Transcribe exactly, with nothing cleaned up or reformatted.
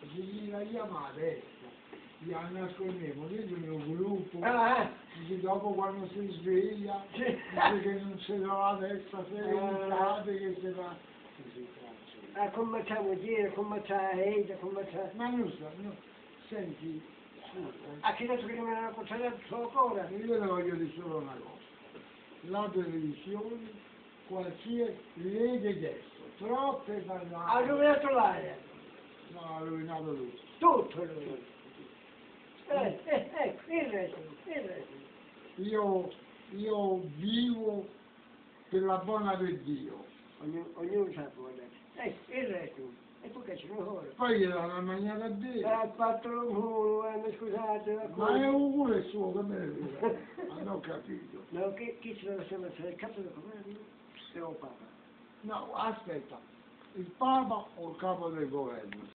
se gli la chiama adesso, gli nascondiamo dentro il mio gruppo, Ah, eh. dice dopo quando si sveglia, Sì. dice che non si trova la testa serentate, che si fa... Così, Ah, come c'è vuol dire, come c'è Eida, come c'è... ma non so, no. Senti, scusa, A chi detto che non era portato il suo cuore? io le voglio dire solo una cosa, la televisione, qualsiasi, vede adesso, troppe Ha parlare, rovinato l'aria, no, ha rovinato tutto. tutto lui. Eh, eh, ecco, il resto, il resto. Io, io vivo per la buona di Dio, Ognuno, ognuno sa buona. Ecco, il resto. E poi che ci vuole? poi gli dà una maniera a dire, Ha fatto lo culo, eh, mi scusate, la ma è un culo il suo, che me ne frega? Ma non ho capito. No, chi, chi ce lo sa mettere? Il capo del governo? E o Papa? No, aspetta, il Papa o il capo del governo?